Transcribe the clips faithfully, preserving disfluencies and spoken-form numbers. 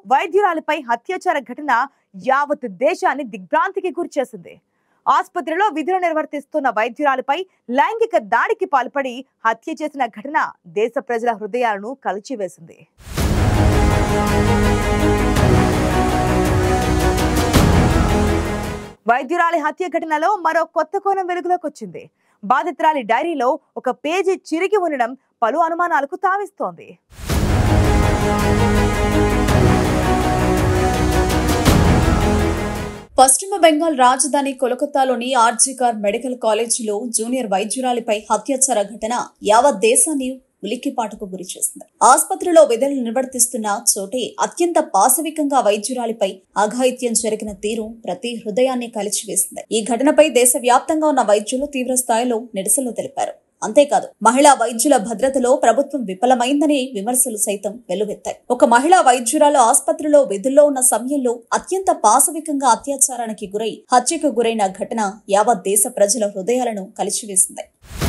వైద్యురాలిపై అత్యాచార ఘటన యావత్ దేశాన్ని దిగ్భ్రాంతికి గురిచేసింది. ఆసుపత్రిలో విధులు నిర్వర్తిస్తున్న వైద్యురాలిపై లైంగిక దాడికి పాల్పడి హత్య చేసిన ఘటన దేశ ప్రజల హృదయాలను కలిచివేసింది. వైద్యురాలి హత్య ఘటనలో మరో కొత్త కోణం వెలుగులోకి వచ్చింది. బాధితురాలి డైరీలో ఒక పేజీ చిరిగి ఉండడం పలు అనుమానాలకు తావిస్తోంది. పశ్చిమ బెంగాల్ రాజధాని కోల్కతాలోని ఆర్జికర్ మెడికల్ కాలేజీలో జూనియర్ వైద్యురాలిపై అత్యాచార ఘటన యావత్ దేశాన్ని ఉలిక్కిపాటుకు గురి చేసింది. ఆసుపత్రిలో విధులు నిర్వర్తిస్తున్న చోటే అత్యంత పాశవికంగా వైద్యురాలిపై అఘాయిత్యం జరిగిన తీరు ప్రతి హృదయాన్ని కలిచివేసింది. ఈ ఘటనపై దేశవ్యాప్తంగా ఉన్న వైద్యులు తీవ్ర స్థాయిలో నిరసనలు తెలిపారు. అంతేకాదు, మహిళా వైద్యుల భద్రతలో ప్రభుత్వం విఫలమైందని విమర్శలు సైతం వెల్లువెత్తాయి. ఒక మహిళా వైద్యురాలు ఆసుపత్రిలో విధుల్లో ఉన్న సమయంలో అత్యంత పాశవికంగా అత్యాచారానికి గురై హత్యకు గురైన ఘటన యావత్ దేశ ప్రజల హృదయాలను కలిచివేసింది.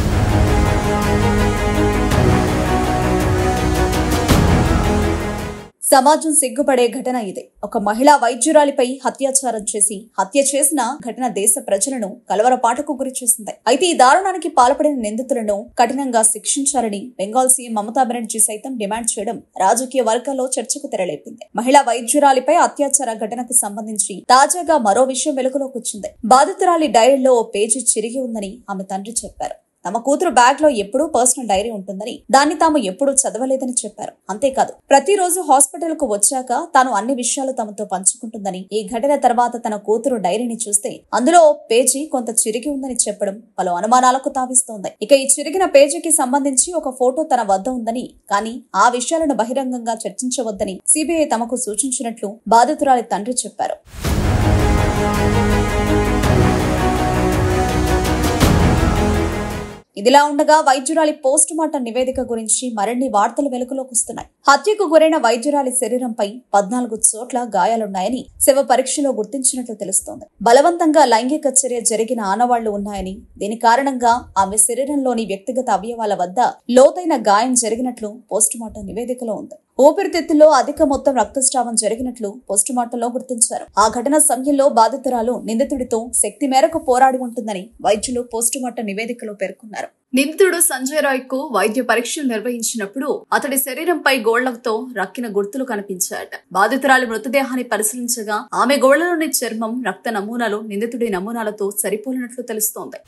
సమాజం సిగ్గుపడే ఘటన ఇది. ఒక మహిళా వైద్యురాలిపై అత్యాచారం చేసి హత్య చేసిన ఘటన దేశ ప్రజలను కలవరపాటుకు గురి చేసింది. అయితే ఈ దారుణానికి పాల్పడిన నిందితులను కఠినంగా శిక్షించాలని బెంగాల్ సీఎం మమతా బెనర్జీ సైతం డిమాండ్ చేయడం రాజకీయ వర్గాల్లో చర్చకు తెరలేపింది. మహిళా వైద్యురాలిపై అత్యాచార ఘటనకు సంబంధించి తాజాగా మరో విషయం వెలుగులోకి వచ్చింది. బాధితురాలి డైరీలో ఓ పేజీ చిరిగి ఉందని ఆమె తండ్రి చెప్పారు. తమ కూతురు బ్యాగ్ లో ఎప్పుడూ పర్సనల్ డైరీ ఉంటుందని, దాన్ని తాము ఎప్పుడూ చదవలేదని చెప్పారు. అంతేకాదు, ప్రతిరోజు హాస్పిటల్ కు వచ్చాక తాను అన్ని విషయాలు తమతో పంచుకుంటుందని, ఈ ఘటన తర్వాత తన కూతురు డైరీని చూస్తే అందులో పేజీ కొంత చిరిగి ఉందని చెప్పడం పలు అనుమానాలకు తావిస్తోంది. ఇక ఈ చిరిగిన పేజీకి సంబంధించి ఒక ఫోటో తన వద్ద ఉందని, కానీ ఆ విషయాలను బహిరంగంగా చర్చించవద్దని సిబిఐ తమకు సూచించినట్లు బాధితురాలి తండ్రి చెప్పారు. ఇదిలా ఉండగా వైద్యురాలి పోస్ట్ మార్టం నివేదిక గురించి మరిన్ని వార్తలు వెలుగులోకి వస్తున్నాయి. హత్యకు గురైన వైద్యురాలి శరీరంపై పద్నాలుగు చోట్ల గాయాలున్నాయని శవ పరీక్షలో గుర్తించినట్లు తెలుస్తోంది. బలవంతంగా లైంగిక చర్య జరిగిన ఆనవాళ్లు ఉన్నాయని, దీని కారణంగా ఆమె శరీరంలోని వ్యక్తిగత అవయవాల వద్ద లోతైన గాయం జరిగినట్లు పోస్ట్ మార్టం నివేదికలో ఉంది. ఊపిరితిత్తుల్లో అధిక మొత్తం రక్తస్రావం జరిగినట్లు పోస్టుమార్టంలో గుర్తించారు. ఆ ఘటన సమయంలో బాధితురాలు నిందితుడితో శక్తి మేరకు పోరాడి ఉంటుందని వైద్యులు పోస్టుమార్టం నివేదికలో పేర్కొన్నారు. నిందితుడు సంజయ్ రాయ్ కు వైద్య పరీక్షలు నిర్వహించినప్పుడు అతడి శరీరంపై గోళ్లతో రక్కిన గుర్తులు కనిపించాయట. బాధితురాలి మృతదేహాన్ని పరిశీలించగా ఆమె గోళ్లలోని చర్మం, రక్త నమూనాలు నిందితుడి నమూనాలతో సరిపోలినట్లు తెలుస్తోంది.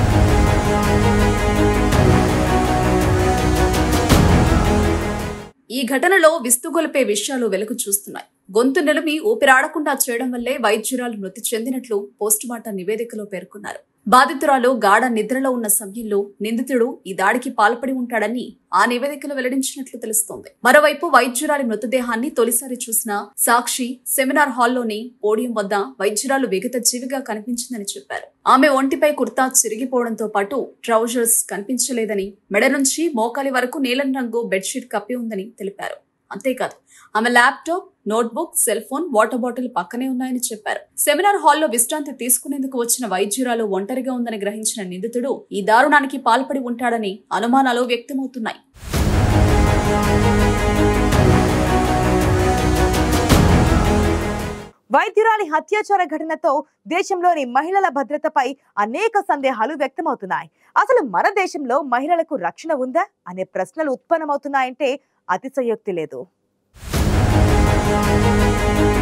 ఈ ఘటనలో విస్తుగొలిపే విషయాలు వెలుగు చూస్తున్నాయి. గొంతు నిలిమి ఊపిరాడకుండా చేయడం వల్లే వైద్యురాలు మృతి చెందినట్లు పోస్టుమార్టం నివేదికలో పేర్కొన్నారు. బాధితురాలు గాఢ నిద్రలో ఉన్న సమయంలో నిందితుడు ఈ దాడికి పాల్పడి ఉంటాడని ఆ నివేదికలో వెల్లడించినట్లు తెలుస్తోంది. మరోవైపు వైద్యురాలి మృతదేహాన్ని తొలిసారి చూసిన సాక్షి సెమినార్ హాల్లోని పోడియం వద్ద వైద్యురాలు విగత జీవిగా కనిపించిందని చెప్పారు. ఆమె ఒంటిపై కుర్తా చిరిగిపోవడంతో పాటు ట్రౌజర్స్ కనిపించలేదని, మెడ నుంచి మోకాలి వరకు నీలం రంగు బెడ్షీట్ కప్పి ఉందని తెలిపారు. అంతేకాదు, ఆమె laptop, notebook, cell phone, water bottle పక్కనే ఉన్నాయని చెప్పారు. సెమినార్ హాల్లో విశ్రాంతి తీసుకునేందుకు వచ్చిన వైద్యురాలు ఒంటరిగా ఉందని గ్రహించిన నిందితుడు ఈ దారుణానికి పాల్పడి ఉంటాడని అనుమానాలు వ్యక్తమవుతున్నాయి. వైద్యురాలి అత్యాచార ఘటనతో దేశంలోని మహిళల భద్రతపై అనేక సందేహాలు వ్యక్తమవుతున్నాయి. అసలు మన దేశంలో మహిళలకు రక్షణ ఉందా అనే ప్రశ్నలు ఉత్పన్నమవుతున్నాయంటే అతిశయోక్తి లేదు.